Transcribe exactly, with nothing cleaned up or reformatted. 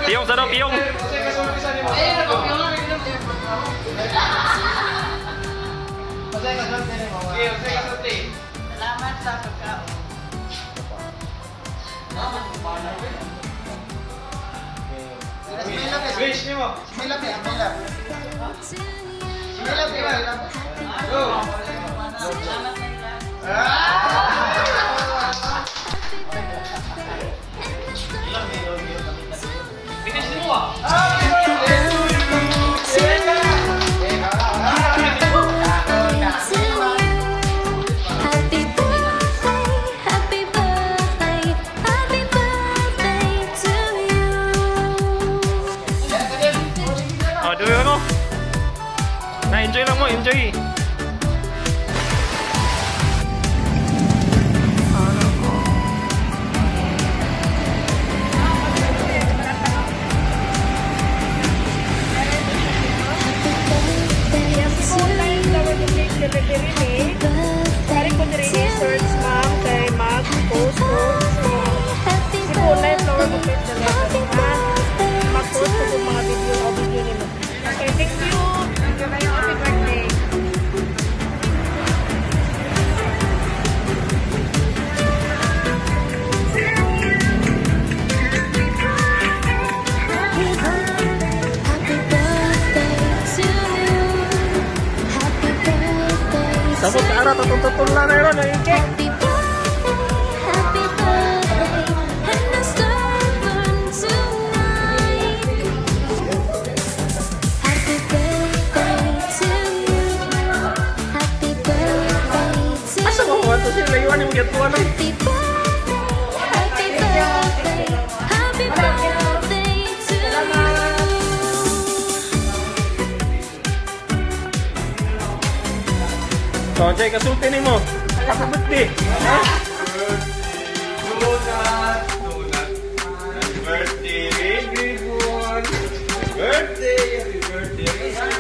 Piyong sa daw, piyong. Salamat sa pagkaon. Wish niyo mo. Smell up, smell up. Smell up, smell up. Go. Salamat sa ilan. Finish niyo mo. Na-enjoy lang mo, enjoy. Tapos ka ara, tutun-tutun lang na yun, nagiging. Asa mo ko? Ito sila iwan yung gatuan eh. So, Jay, kasultin mo. Happy birthday. Ha? Donut. Donut. Happy birthday, baby boy. Happy birthday. Happy birthday.